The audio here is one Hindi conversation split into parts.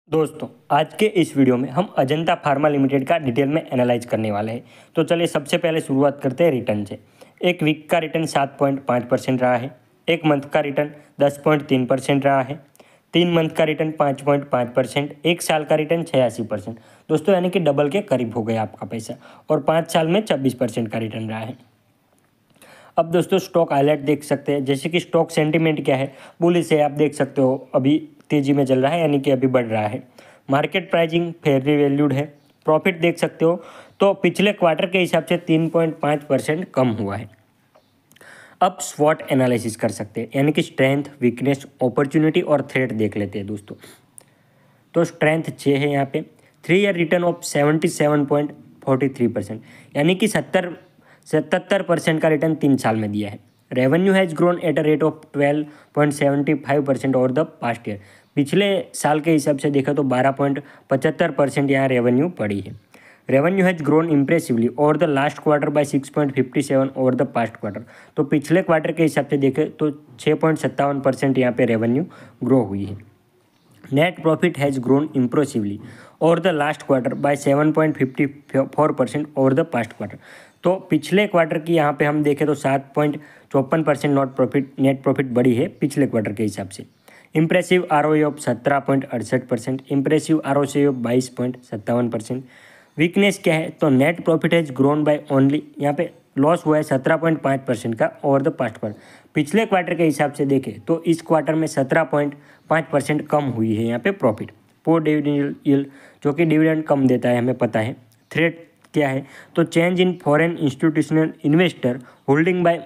दोस्तों आज के इस वीडियो में हम अजंता फार्मा लिमिटेड का डिटेल में एनालाइज करने वाले हैं। तो चलिए सबसे पहले शुरुआत करते हैं रिटर्न से। एक वीक का रिटर्न 7.5% रहा है। एक मंथ का रिटर्न 10.3% रहा है। 3 मंथ का रिटर्न 5.5%। एक साल का रिटर्न 86%। दोस्तों यानी कि डबल के करीब हो गया आपका पैसा। और 5 साल में 26% का रिटर्न रहा है। अब दोस्तों स्टॉक हाईलाइट देख सकते हैं, जैसे कि स्टॉक सेंटीमेंट क्या है, बुलिश है। आप देख सकते हो अभी तेजी में चल रहा है, यानी कि अभी बढ़ रहा है। मार्केट प्राइसिंग फेयरली वैल्यूड है। प्रॉफिट देख सकते हो तो पिछले क्वार्टर के हिसाब से 3.5% कम हुआ है। अब स्वॉट एनालिसिस कर सकते हैं, यानी कि स्ट्रेंथ, वीकनेस, अपॉर्चुनिटी और थ्रेट देख लेते हैं दोस्तों। तो स्ट्रेंथ 6 है यहाँ पे। 3 ईयर रिटर्न ऑफ 77.43%, यानी कि 77% का रिटर्न 3 साल में दिया है। Revenue has grown at a rate of 12.75% over the past year. पिछले साल के हिसाब से देखा तो 12.75% यहाँ रेवेन्यू बढ़ी है। Revenue has grown impressively over the last quarter by 6.57 over the past quarter. तो पिछले क्वार्टर के हिसाब से देखें तो 6.57% यहाँ पे रेवेन्यू ग्रो हुई है। Net profit has grown impressively over the last quarter by 7.54% over the past quarter. तो पिछले क्वार्टर की यहाँ पे हम देखें तो 7.54% नेट प्रॉफिट बढ़ी है पिछले क्वार्टर के हिसाब से। Impressive ROE of 17.68%, impressive ROCE of 22.57%। Weakness क्या है तो net profit has grown by only, यहाँ पे लॉस हुआ है 17.5% का ओवर द पास्ट क्वार्टर। पिछले क्वार्टर के हिसाब से देखें तो इस क्वार्टर में 17.5% कम हुई है यहाँ पे प्रॉफिट। पोर डिविडेंड यील्ड, जो कि डिविडेंड कम देता है, हमें पता है। थ्रेट क्या है तो change in foreign institutional investor holding by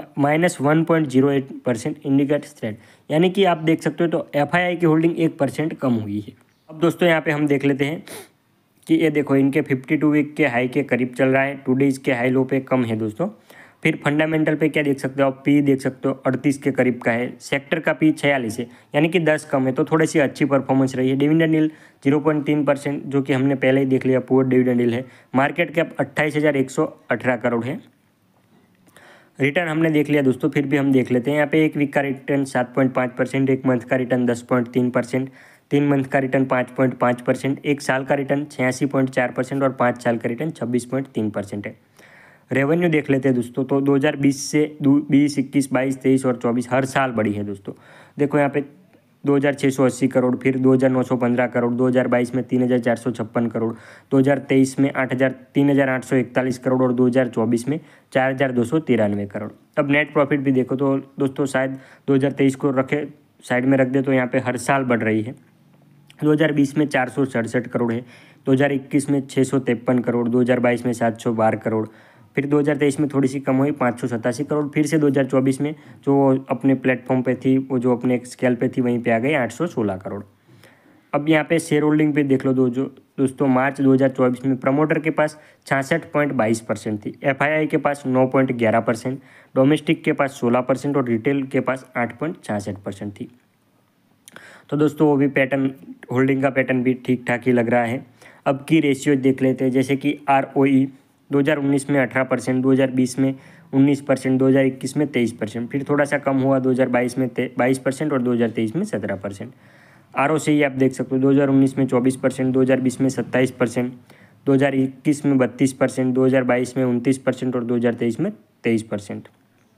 -1.08% indicates threat, यानी कि आप देख सकते हो तो FII की होल्डिंग 1% कम हुई है। अब दोस्तों यहाँ पे हम देख लेते हैं कि ये देखो इनके 52 वीक के हाई के करीब चल रहा है। 2 डेज के हाई लो पे कम है दोस्तों। फिर फंडामेंटल पे क्या देख सकते हो आप, पी देख सकते हो 38 के करीब का है। सेक्टर का पी 46 है, यानी कि 10 कम है, तो थोड़ी सी अच्छी परफॉर्मेंस रही है। डिविडेंड यील्ड 0.3%, जो कि हमने पहले ही देख लिया, पुअर डिविडेंड यील्ड है। मार्केट कैप 28,118 करोड़ है। रिटर्न हमने देख लिया दोस्तों, फिर भी हम देख लेते हैं। यहाँ पे एक वीक का रिटर्न 7.5%, एक मंथ का रिटर्न 10.3%, 3 मंथ का रिटर्न 5.5%, एक साल का रिटर्न 86.4% और 5 साल का रिटर्न 26.3% है। रेवेन्यू देख लेते हैं दोस्तों, तो 2020 से 20, 21, 22, 23 और 24 हर साल बढ़ी है दोस्तों। देखो यहाँ पे 2,680 करोड़, फिर 2,915 करोड़, 2022 में 3,456 करोड़, 2023 में 3,841 करोड़ और 2024 में 4,293 करोड़। अब नेट प्रॉफिट भी देखो तो दोस्तों, शायद 2023 को रखे साइड में रख दे तो यहाँ पे हर साल बढ़ रही है। 2020 में 467 करोड़ है, 2021 में 653 करोड़, 2022 में 712 करोड़, फिर 2023 में थोड़ी सी कम हुई 587 करोड़, फिर से 2024 में जो अपने प्लेटफॉर्म पे थी, वो जो अपने स्केल पे थी, वहीं पे आ गई 816 करोड़। अब यहाँ पे शेयर होल्डिंग पे देख लो दोस्तों, मार्च 2024 में प्रमोटर के पास 66.22% थी, FII के पास 9.11%, डोमेस्टिक के पास 16% और रिटेल के पास 8.66% थी। तो दोस्तों वो भी पैटर्न, होल्डिंग का पैटर्न भी ठीक ठाक ही लग रहा है। अब की रेशियो देख लेते हैं, जैसे कि ROE 2019 में 18%, 2020 में 19%, 2021 में 23%, फिर थोड़ा सा कम हुआ 2022 में 22% और 2023 में 17%। ROCE आप देख सकते हो 2019 में 24%, 2020 में 27%, 2021 में 32%, 2022 में 29% और 2023 में 23%।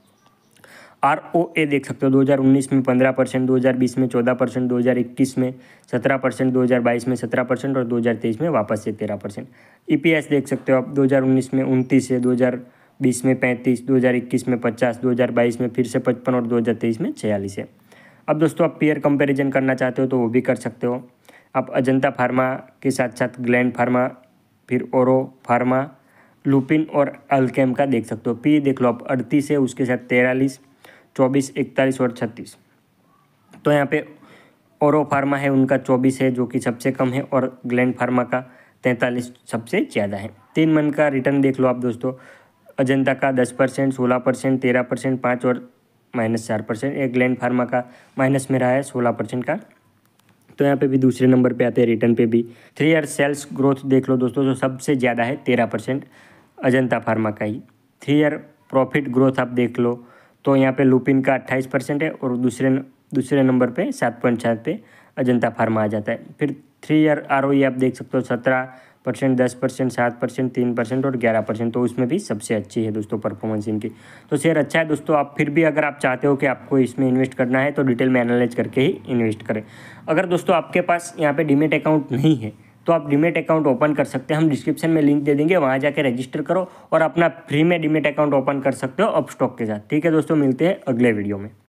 ROA देख सकते हो 2019 में 15%, 2020 में 14%, 2021 में 17%, 2022 में 17% और 2023 में वापस से 13%। EPS देख सकते हो आप 2019 में 29 है, 2020 में 35, 2021 में 50, 2022 में फिर से 55 और 2023 में 46 है। अब दोस्तों आप पेयर कंपैरिजन करना चाहते हो तो वो भी कर सकते हो। आप अजंता फार्मा के साथ साथ ग्लैंड फार्मा, फिर ओरो फार्मा, लुपिन और अल्केम का देख सकते हो। पी देख लो आप 38 है, उसके साथ 43, 24, 41 और 36। तो यहाँ पे ओरो फार्मा है, उनका 24 है, जो कि सबसे कम है, और ग्लैंड फार्मा का 43 सबसे ज़्यादा है। 3 मंथ का रिटर्न देख लो आप दोस्तों, अजंता का 10%, 16%, 13%, 5 और -4%। एक ग्लैंड फार्मा का माइनस में रहा है 16% का। तो यहाँ पे भी दूसरे नंबर पे आते हैं रिटर्न पे भी। 3 ईयर सेल्स ग्रोथ देख लो दोस्तों, तो सबसे ज़्यादा है 13% अजंता फार्मा का ही। 3 ईयर प्रॉफिट ग्रोथ आप देख लो तो यहाँ पे लुपिन का 28% है और दूसरे नंबर पे 7.7 पे अजंता फार्मा आ जाता है। फिर 3 ईयर ROE आप देख सकते हो 17%, 10%, 7%, 3% और 11%, तो उसमें भी सबसे अच्छी है दोस्तों परफॉर्मेंस इनकी। तो शेयर अच्छा है दोस्तों। आप फिर भी अगर आप चाहते हो कि आपको इसमें इन्वेस्ट करना है तो डिटेल में एनालाइज करके ही इन्वेस्ट करें। अगर दोस्तों आपके पास यहाँ पे डीमेट अकाउंट नहीं है तो आप डीमेट अकाउंट ओपन कर सकते हैं, हम डिस्क्रिप्शन में लिंक दे देंगे, वहाँ जाके रजिस्टर करो और अपना फ्री में डीमेट अकाउंट ओपन कर सकते हो अपस्टॉक के साथ। ठीक है दोस्तों, मिलते हैं अगले वीडियो में।